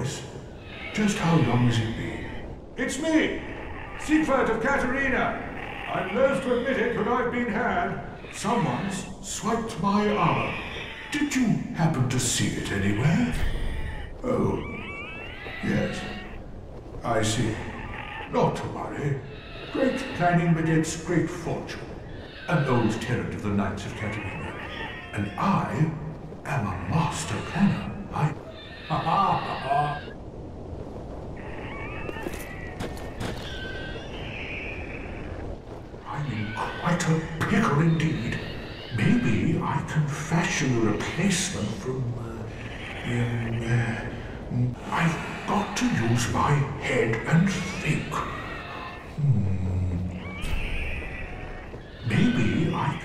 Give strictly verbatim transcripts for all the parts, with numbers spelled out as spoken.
voice. Just how long has it been? It's me, Siegfried of Katerina. I'm loath to admit it, but I've been had. Someone's swiped my armor. Did you happen to see it anywhere? Oh, yes. I see. Not to worry. Great planning begets great fortune. An old tenant of the Knights of Katerina. And I am a master planner. I... Ha ha ha ha! I'm in quite a pickle indeed. Maybe I can fashion a replacement from... Uh, um, uh, I've got to use my head and think. Hmm. Maybe I...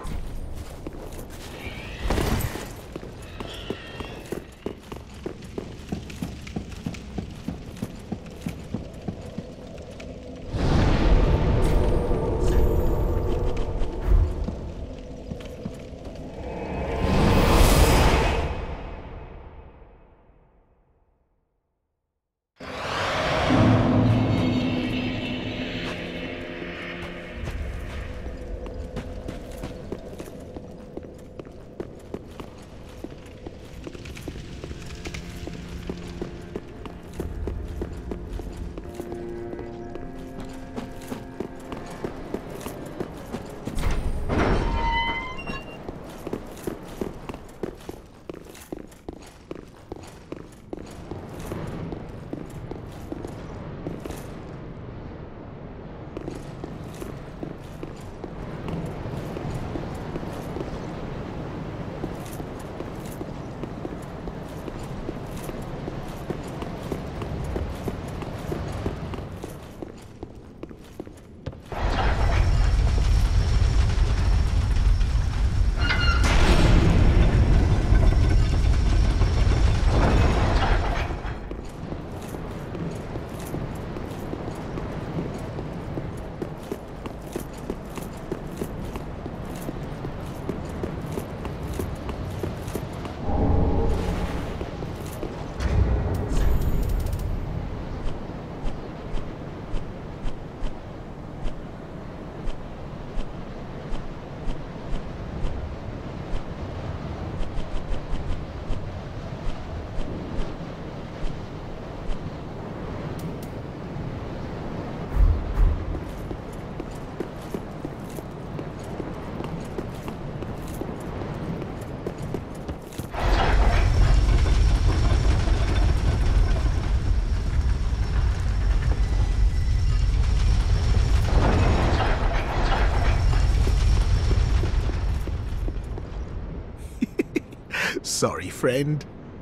Sorry, friend.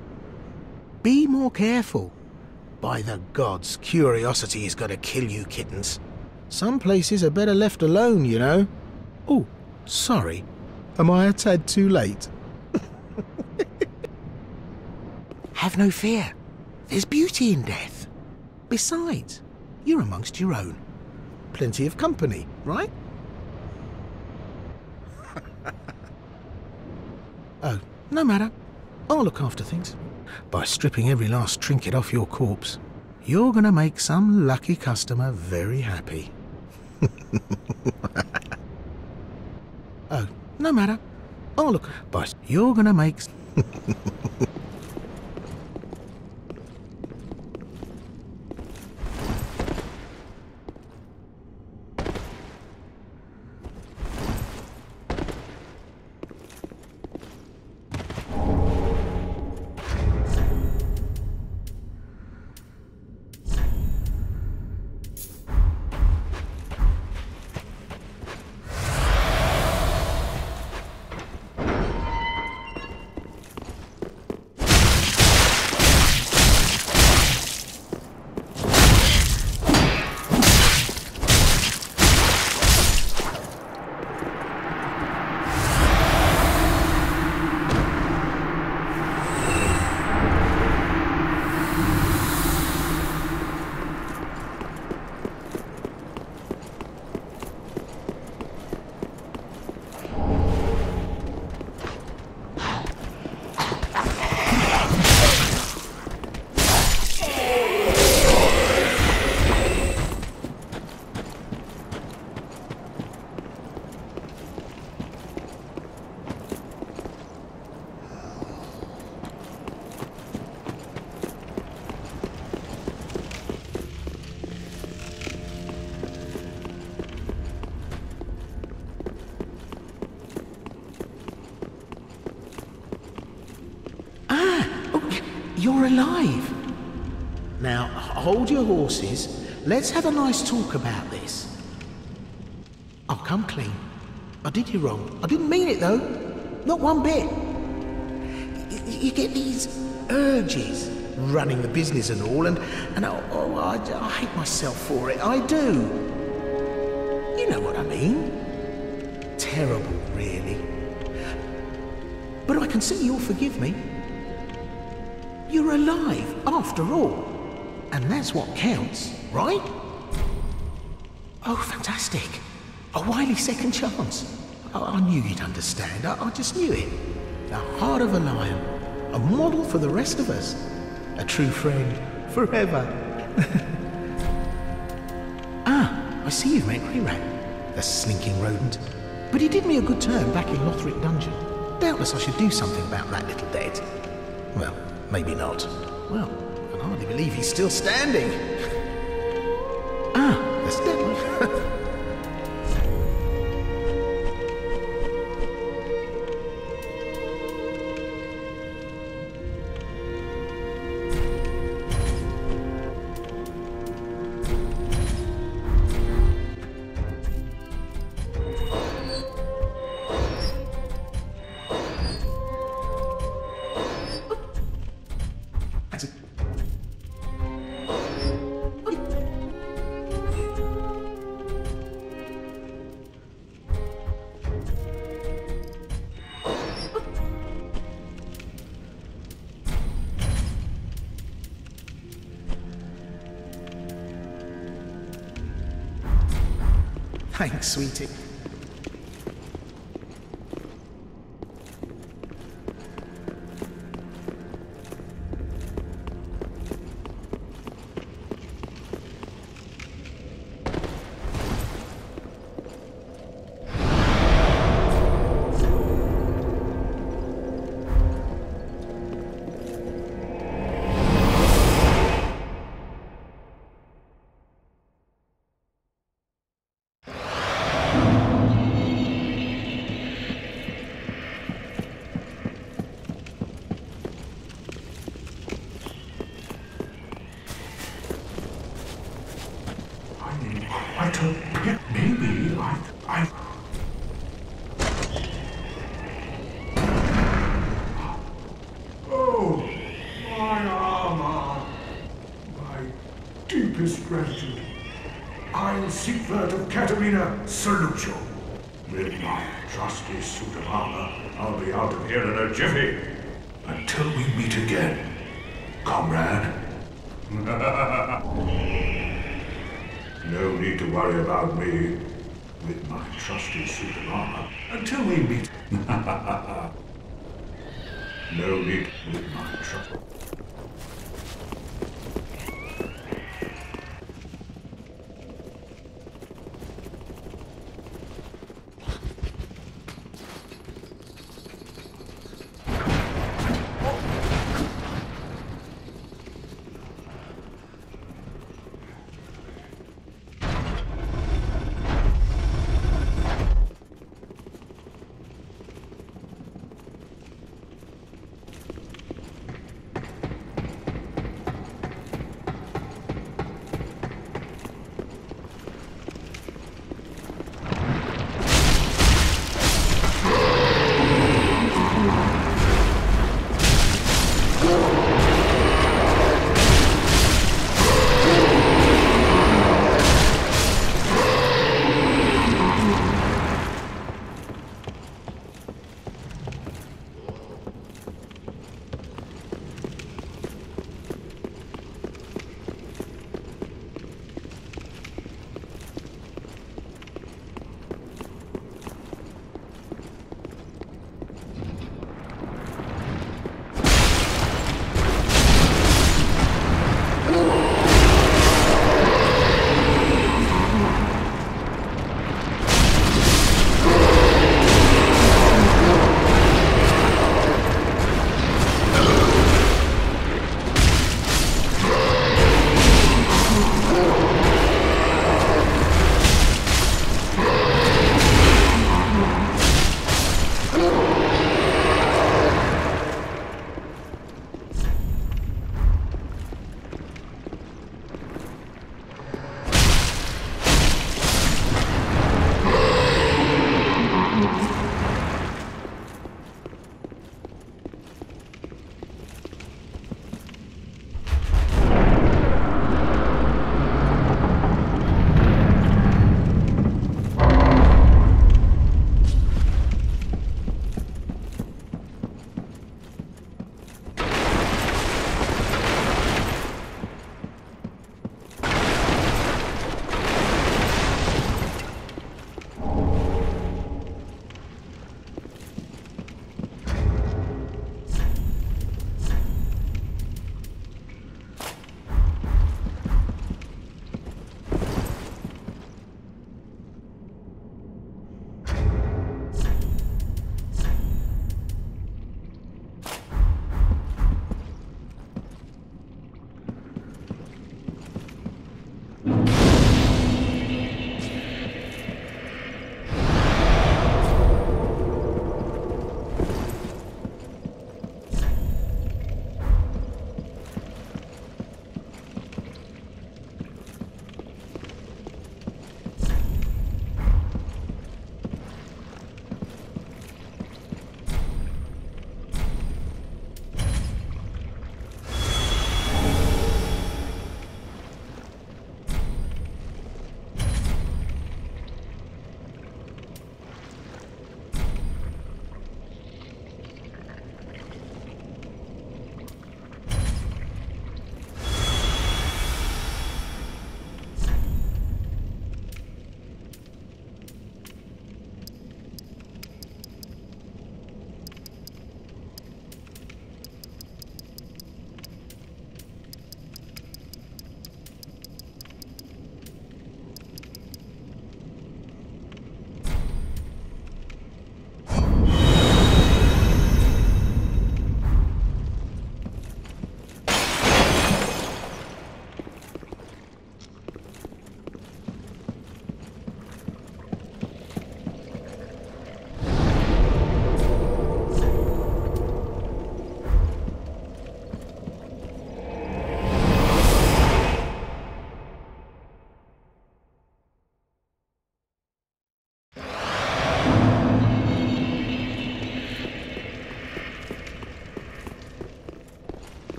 Be more careful. By the gods, curiosity is gonna kill you, kittens. Some places are better left alone, you know. Oh, sorry. Am I a tad too late? Have no fear. There's beauty in death. Besides, you're amongst your own. Plenty of company, right? Oh, no matter. I'll look after things. By stripping every last trinket off your corpse, you're gonna make some lucky customer very happy. Oh, no matter. I'll look. But you're gonna make... you're alive. Now, hold your horses. Let's have a nice talk about this. I'll come clean. I did you wrong. I didn't mean it, though. Not one bit. Y you get these urges, running the business and all, and, and oh, oh, I, I hate myself for it. I do. You know what I mean. Terrible, really. But I can see you'll forgive me. You're alive, after all. And that's what counts, right? Oh, fantastic. A wily second chance. I, I knew you'd understand. I, I just knew it. The heart of a lion. A model for the rest of us. A true friend. Forever. Ah, I see you've met Greirat. The slinking rodent. But he did me a good turn back in Lothric Dungeon. Doubtless I should do something about that little dead. Well, maybe not. Well, I can hardly believe he's still standing. Ah, that's dead. Thanks, sweetie. Quite a bit, maybe. I... I... Oh, my armor. My deepest gratitude. I, Siegfried of Catarina, salute you. With my trusty suit of armor, I'll be out of here in a jiffy. Until we meet again, comrade. No need to worry about me with my trusty suit of armor until we meet. No need with my trusty.